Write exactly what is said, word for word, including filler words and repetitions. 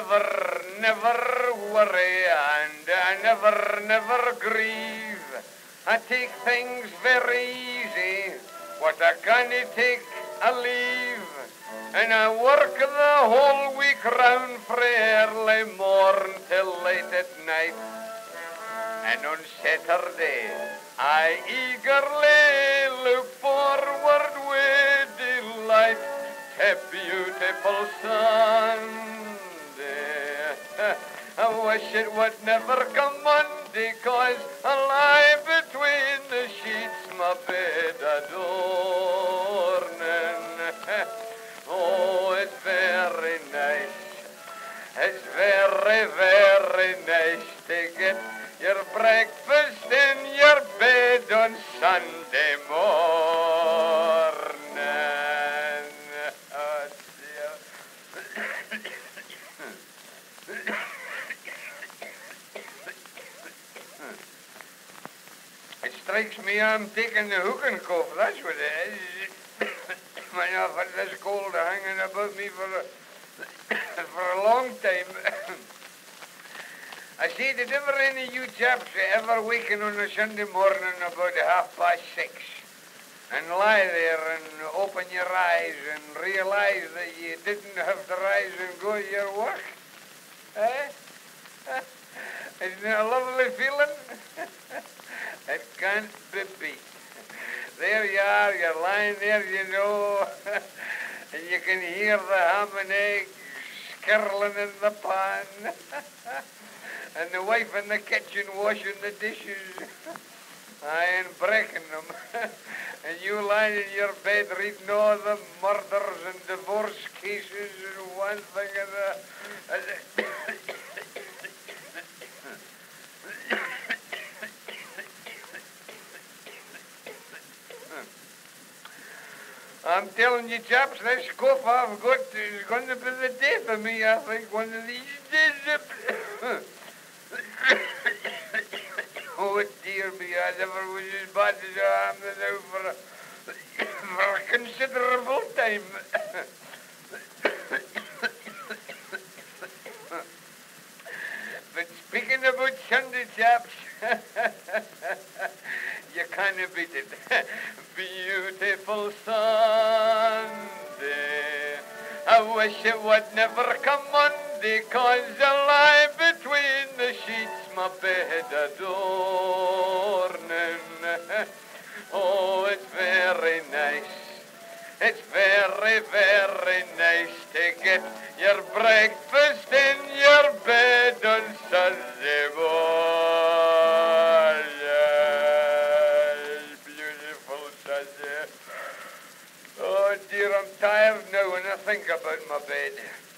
never, never worry, and I never, never grieve. I take things very easy, what I can't take, I leave. And I work the whole week round from early morn till late at night. And on Saturday, I eagerly look forward with delight to beautiful Sunday. I wish it would never come Monday, 'cause I lie between the sheets, my bed adorning. Oh, it's very nice. It's very, very nice to get your breakfast in your bed on Sunday morning. Oh, dear. It strikes me I'm taking the hook cough, that's what it is. I've had this cold hanging about me for a, for a long time. I say, did ever any of you chaps ever waken on a Sunday morning about half past six and lie there and open your eyes and realize that you didn't have to rise and go to your work? Eh? Isn't it a lovely feeling? It can't be beat. There you are, you're lying there, you know, and you can hear the ham and eggs skirling in the pan, and the wife in the kitchen washing the dishes, aye, and breaking them, and you lying in your bed reading all the murders and divorce cases and one thing and the... I'm telling you, chaps, this cough I've got is going to be the death of me, I think, one of these days. Oh, dear me, I never was as bad as I am now for a, for a considerable time. But speaking about Sunday, chaps, you can't beat it. Beautiful Sunday. I wish it would never come Monday, 'cause I lie between the sheets, my bed adorning. Oh, it's very nice. It's very, very nice to get your breakfast in your bed on Sunday morning. Beautiful Sunday. Oh dear, I'm tired now when I think about my bed.